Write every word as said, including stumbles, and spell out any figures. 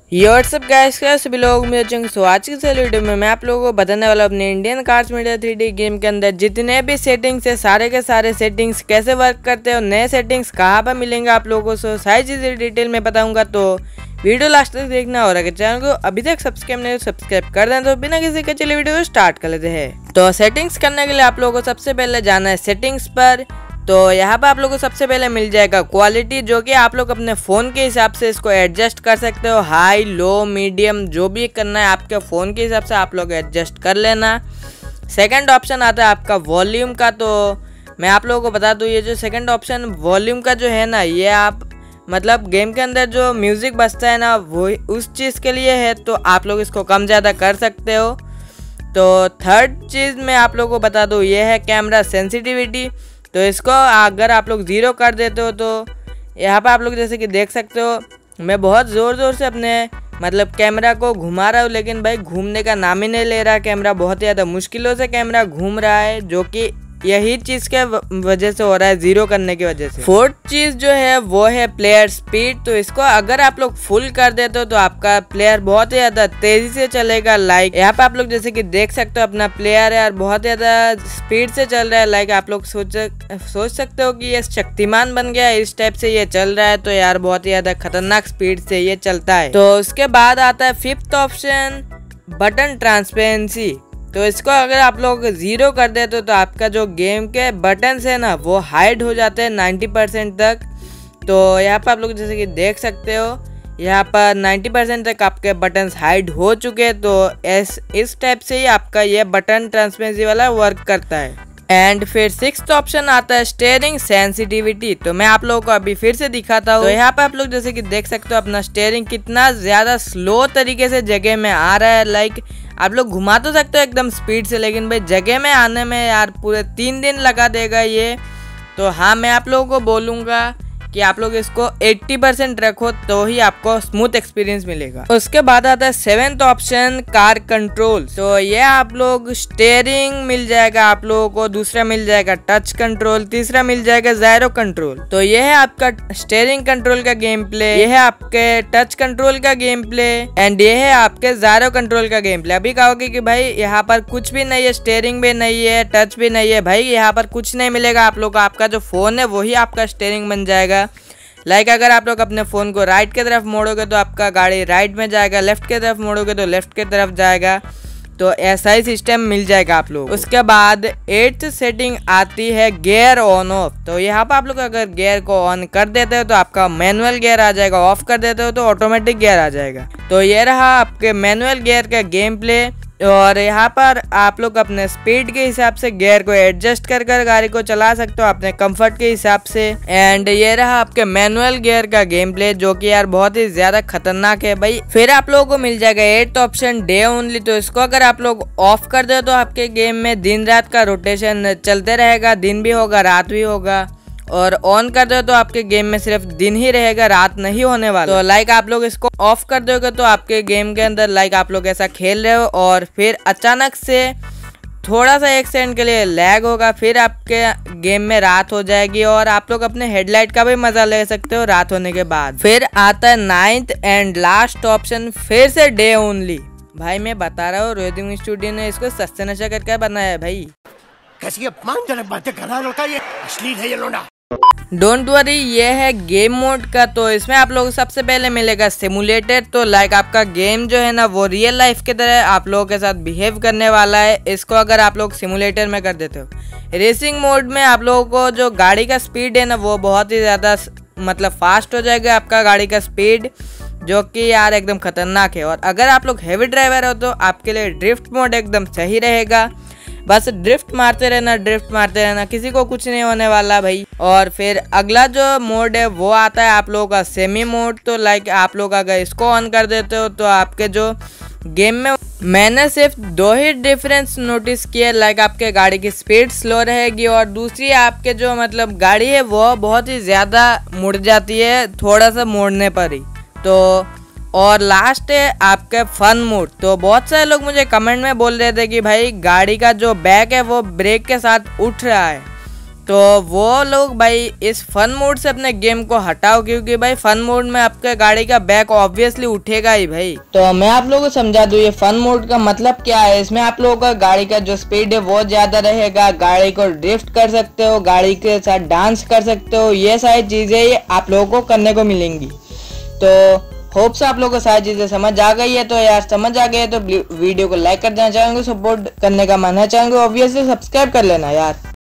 ये WhatsApp guys का सभी लोग मेरे चैनल सो आज की इस वीडियो में मैं आप लोगों को बताने वाला अपने Indian cards media three D game के अंदर जितने भी सेटिंग्स है सारे के सारे सेटिंग्स कैसे वर्क करते हैं और नए सेटिंग्स कहाँ पर मिलेंगे आप लोगों को सारी चीज़ें डिटेल में बताऊंगा। तो वीडियो लास्ट तक देखना और अगर चैनल को अभी तक सब्सक्राइब नहीं सब्सक्राइब कर दें तो बिना किसी के चलिए वीडियो को स्टार्ट कर लेते हैं। तो सेटिंग्स करने के लिए आप लोगों को सबसे पहले जाना है सेटिंग्स पर। तो यहाँ पर आप लोगों को सबसे पहले मिल जाएगा क्वालिटी, जो कि आप लोग अपने फ़ोन के हिसाब से इसको एडजस्ट कर सकते हो। हाई लो मीडियम जो भी करना है आपके फ़ोन के हिसाब से आप लोग एडजस्ट कर लेना। सेकंड ऑप्शन आता है आपका वॉल्यूम का। तो मैं आप लोगों को बता दूँ ये जो सेकंड ऑप्शन वॉल्यूम का जो है ना, ये आप मतलब गेम के अंदर जो म्यूज़िक बजता है ना वो उस चीज़ के लिए है, तो आप लोग इसको कम ज़्यादा कर सकते हो। तो थर्ड चीज़ मैं आप लोगों को बता दूँ ये है कैमरा सेंसिटिविटी। तो इसको अगर आप लोग ज़ीरो कर देते हो तो यहाँ पर आप लोग जैसे कि देख सकते हो मैं बहुत ज़ोर ज़ोर से अपने मतलब कैमरा को घुमा रहा हूँ, लेकिन भाई घूमने का नाम ही नहीं ले रहा। कैमरा बहुत ज़्यादा मुश्किलों से कैमरा घूम रहा है, जो कि यही चीज़ के वजह से हो रहा है, ज़ीरो करने की वजह से। फोर्थ चीज़ जो है वो है प्लेयर स्पीड। तो इसको अगर आप लोग फुल कर देते हो तो आपका प्लेयर बहुत ही ज़्यादा तेज़ी से चलेगा। लाइक यहाँ पे आप लोग जैसे कि देख सकते हो अपना प्लेयर यार बहुत ज़्यादा स्पीड से चल रहा है। लाइक आप लोग सोच सोच सकते हो कि ये शक्तिमान बन गया है, इस टाइप से ये चल रहा है। तो यार बहुत ही ज़्यादा खतरनाक स्पीड से ये चलता है। तो उसके बाद आता है फिफ्थ ऑप्शन बटन ट्रांसपेरेंसी। तो इसको अगर आप लोग ज़ीरो कर देते हो तो आपका जो गेम के बटन्स है ना वो हाइड हो जाते हैं नाइन्टी परसेंट तक। तो यहाँ पर आप लोग जैसे कि देख सकते हो यहाँ पर नाइन्टी परसेंट तक आपके बटन्स हाइड हो चुके हैं। तो इस इस टाइप से ही आपका ये बटन ट्रांसपेरेंसी वाला वर्क करता है। एंड फिर सिक्स्थ ऑप्शन आता है स्टीयरिंग सेंसिटिविटी। तो मैं आप लोगों को अभी फिर से दिखाता हूँ। तो यहाँ पे आप लोग जैसे कि देख सकते हो अपना स्टीयरिंग कितना ज़्यादा स्लो तरीके से जगह में आ रहा है। लाइक आप लोग घुमा तो सकते हो एकदम स्पीड से, लेकिन भाई जगह में आने में यार पूरे तीन दिन लगा देगा ये। तो हाँ मैं आप लोगों को बोलूँगा कि आप लोग इसको अस्सी परसेंट रखो तो ही आपको स्मूथ एक्सपीरियंस मिलेगा। उसके बाद आता है सेवेंथ ऑप्शन कार कंट्रोल। तो ये आप लोग स्टीयरिंग मिल जाएगा आप लोगों को, दूसरा मिल जाएगा टच कंट्रोल, तीसरा मिल जाएगा जायरो कंट्रोल। तो ये है आपका स्टीयरिंग कंट्रोल का गेम प्ले, ये है आपके टच कंट्रोल का गेम प्ले एंड ये है आपके जायरो कंट्रोल का गेम प्ले। अभी कहोगे कि भाई यहाँ पर कुछ भी नहीं है, स्टीयरिंग भी नहीं है, टच भी नहीं है। भाई यहाँ पर कुछ नहीं मिलेगा आप लोग को, आपका जो फोन है वही आपका स्टीयरिंग बन जाएगा। लाइक like अगर आप लोग अपने फ़ोन को राइट की तरफ मोड़ोगे तो आपका गाड़ी राइट में जाएगा, लेफ्ट की तरफ मोड़ोगे तो लेफ्ट की तरफ जाएगा। तो ऐसा ही सिस्टम मिल जाएगा आप लोग। उसके बाद एट्थ सेटिंग आती है गियर ऑन ऑफ। तो यहाँ पर आप लोग अगर गियर को ऑन कर देते हो तो आपका मैनुअल गियर आ जाएगा, ऑफ कर देते हो तो ऑटोमेटिक गियर आ जाएगा। तो ये रहा आपके मैनुअल गियर का गेम प्ले। और यहाँ पर आप लोग अपने स्पीड के हिसाब से गियर को एडजस्ट कर कर गाड़ी को चला सकते हो अपने कंफर्ट के हिसाब से। एंड ये रहा आपके मैनुअल गियर का गेम प्ले, जो कि यार बहुत ही ज्यादा खतरनाक है भाई। फिर आप लोगों को मिल जाएगा एट ऑप्शन डे ओनली। तो इसको अगर आप लोग ऑफ कर दो तो आपके गेम में दिन रात का रोटेशन चलते रहेगा, दिन भी होगा रात भी होगा। और ऑन कर दो तो आपके गेम में सिर्फ दिन ही रहेगा, रात नहीं होने वाला। तो लाइक आप लोग इसको ऑफ कर दोगे तो आपके गेम के अंदर लाइक आप लोग ऐसा खेल रहे हो और फिर अचानक से थोड़ा सा एक सेकंड के लिए लैग होगा, फिर आपके गेम में रात हो जाएगी और आप लोग अपने हेडलाइट का भी मजा ले सकते हो रात होने के बाद। फिर आता है नाइन्थ एंड लास्ट ऑप्शन फिर से डे ओनली। भाई मैं बता रहा हूँ रोहित स्टूडियो ने इसको सस्ते नशा करके बनाया है भाई। कैसी अपमानजनक बातें कर रहा है लड़का, ये अश्लील है ये लोंडा। डोंट वरी ये है गेम मोड का। तो इसमें आप लोगों को सबसे पहले मिलेगा सिमुलेटर। तो लाइक आपका गेम जो है ना वो रियल लाइफ की तरह आप लोगों के साथ बिहेव करने वाला है। इसको अगर आप लोग सिमुलेटर में कर देते हो। रेसिंग मोड में आप लोगों को जो गाड़ी का स्पीड है ना वो बहुत ही ज़्यादा मतलब फास्ट हो जाएगा आपका गाड़ी का स्पीड, जो कि यार एकदम खतरनाक है। और अगर आप लोग हैवी ड्राइवर हो तो आपके लिए ड्रिफ्ट मोड एकदम सही रहेगा। बस ड्रिफ्ट मारते रहना, ड्रिफ्ट मारते रहना, किसी को कुछ नहीं होने वाला भाई। और फिर अगला जो मोड है वो आता है आप लोगों का सेमी मोड। तो लाइक आप लोग अगर इसको ऑन कर देते हो तो आपके जो गेम में मैंने सिर्फ दो ही डिफरेंस नोटिस किए। लाइक आपके गाड़ी की स्पीड स्लो रहेगी और दूसरी आपके जो मतलब गाड़ी है वो बहुत ही ज़्यादा मुड़ जाती है थोड़ा सा मोड़ने पर ही। तो और लास्ट है आपके फन मोड। तो बहुत सारे लोग मुझे कमेंट में बोल रहे थे कि भाई गाड़ी का जो बैक है वो ब्रेक के साथ उठ रहा है। तो वो लोग भाई इस फन मोड से अपने गेम को हटाओ, क्योंकि भाई फन मोड में आपके गाड़ी का बैक ऑब्वियसली उठेगा ही भाई। तो मैं आप लोगों को समझा दूं ये फन मोड का मतलब क्या है। इसमें आप लोगों का गाड़ी का जो स्पीड है वो ज्यादा रहेगा, गाड़ी को ड्रिफ्ट कर सकते हो, गाड़ी के साथ डांस कर सकते हो, ये सारी चीजें आप लोगों को करने को मिलेंगी। तो होप से आप लोगों को सारी चीजें समझ आ गई है। तो यार समझ आ गई है तो वीडियो को लाइक कर देना, चैनल को सपोर्ट करने का मन है, चैनल को ऑब्वियसली सब्सक्राइब कर लेना यार।